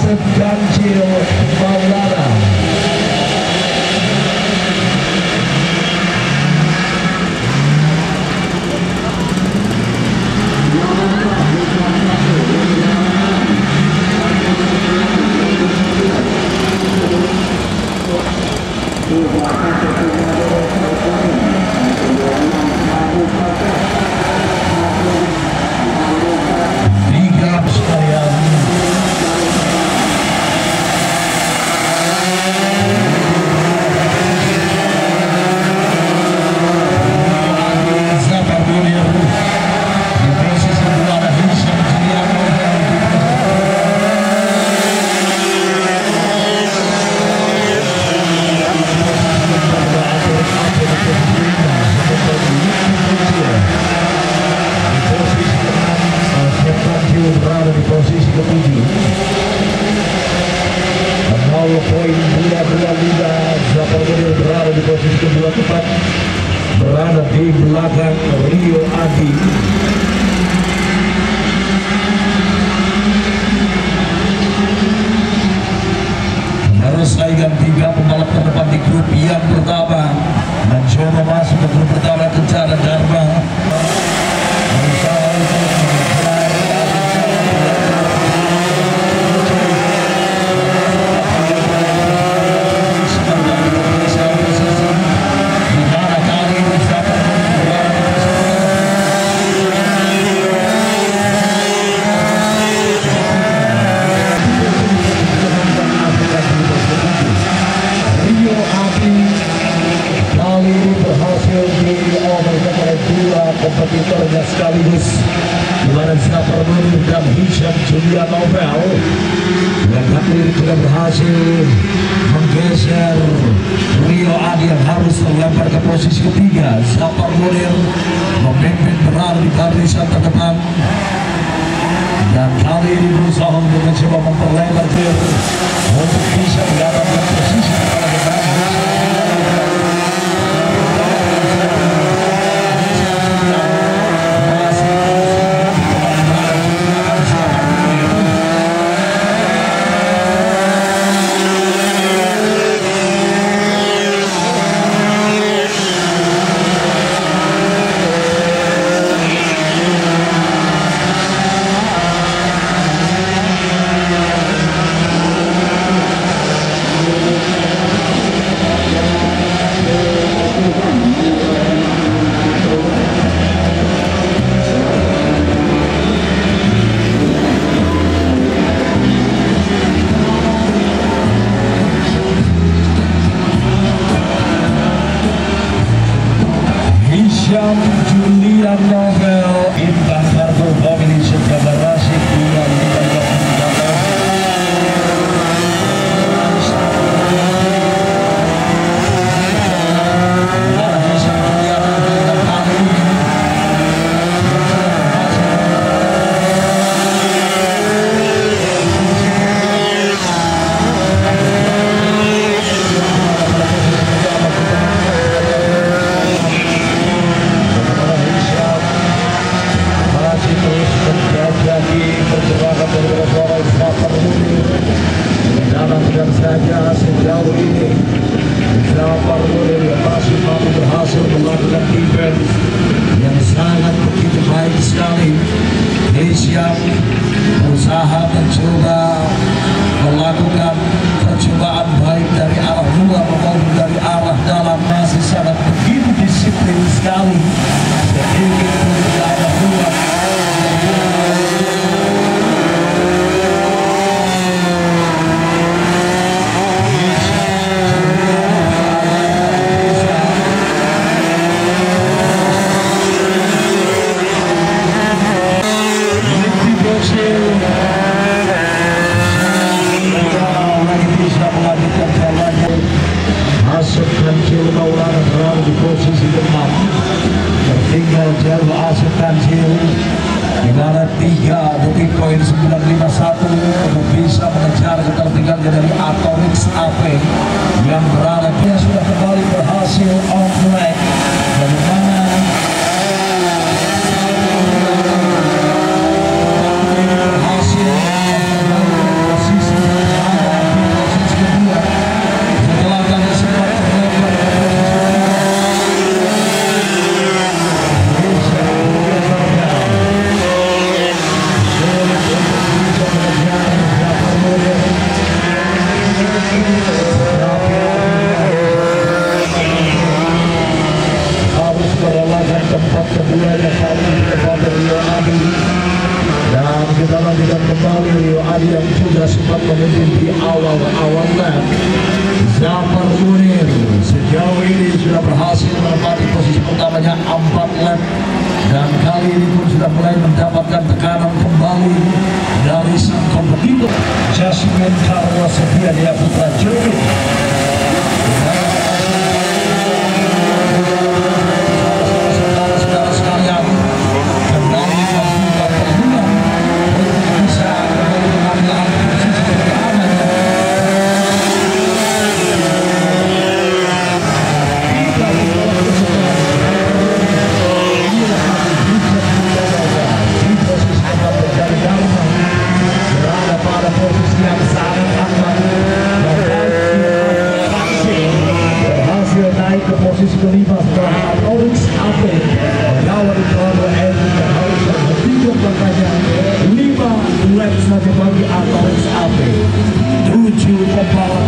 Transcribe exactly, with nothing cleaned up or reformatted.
Asep Ganjil Maulana. Berada di posisi ketujuh, nol poin dua dua lima. Zaparudin berada di posisi kedua tepat, berada di belakang Rio Adi. Bersaingan tiga pembalap terdepan di grup yang pertama, mencoba masuk ke grup pertama Kencana Dharma. Berusaha untuk kompetitornya sekaligus Iwaran Zaparudin dan Hisham Julia Novel yang kali ini juga berhasil menggeser Rio Adi yang harus terlempar ke posisi ketiga. Zaparudin memimpin berada di barisan terdepan dan kali ini berusaha untuk mencoba memperlebar untuk bisa mendapatkan posisi pada depan. Julian Novel, Intan Kargo, Family Jabar Rashid, Bulan saja sejauh ini Zaparudin masih mampu berhasil melakukan defense yang sangat begitu baik sekali. Hisham usaha mencoba melakukan percobaan baik dari arah luar maupun dari arah dalam, masih sangat begitu disiplin sekali sedikit pun di arah luar. Asep Ganjil Maulana berada di posisi keenam, tertinggal jauh Asep Ganjil di mana tiga detik poin sembilan lima satu untuk bisa mengejar ketertinggalannya dari Atorix A P yang berada, dia sudah kembali berhasil on track. Bagaimana berhasil posisi sempat memimpin di awal-awal lap. Zafar Munir sejauh ini sudah berhasil menempati posisi pertamanya empat lap, dan kali ini pun sudah mulai mendapatkan tekanan kembali dari sang kompetitor Jasmine Carlos Setiadia Putra Jovi. Saudara-saudara sekalian, kembali membuka peluang untuk bisa kembali mengambil alih posisi pertamanya. Berada pada posisi yang sangat aman, berhasil naik ke posisi kelima setelah Autorix A P melawan Ricardo Edwin yang harus bertiga makanya lima lap saja bagi Autorix A P. Tujuh pembalap